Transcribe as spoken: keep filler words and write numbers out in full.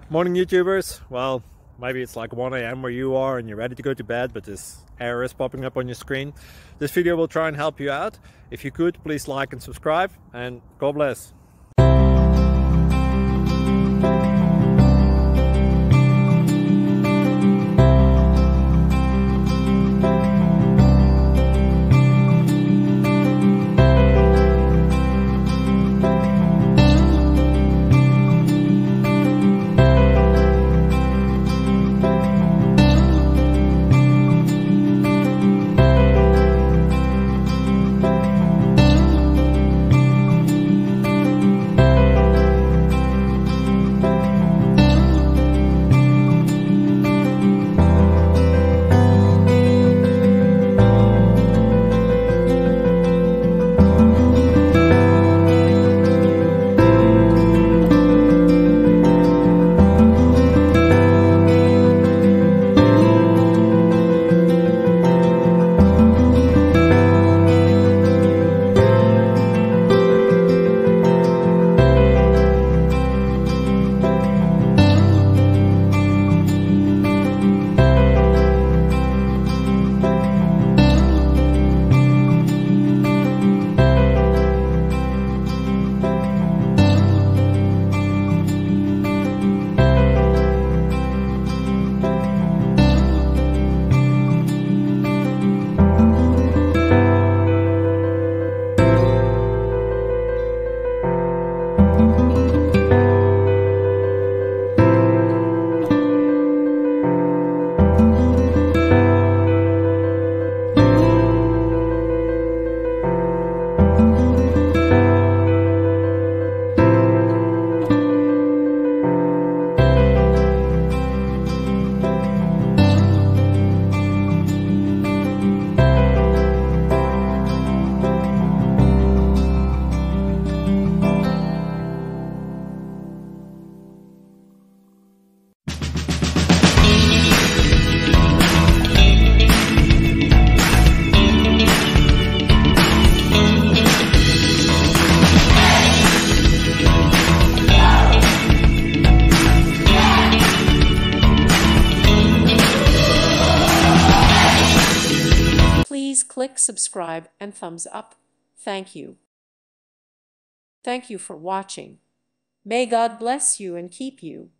Morning YouTubers. Well, maybe it's like one A M where you are and you're ready to go to bed, but this error is popping up on your screen. This video will try and help you out. If you could, please like and subscribe, and God bless. Please click subscribe and thumbs up. Thank you. Thank you for watching. May God bless you and keep you.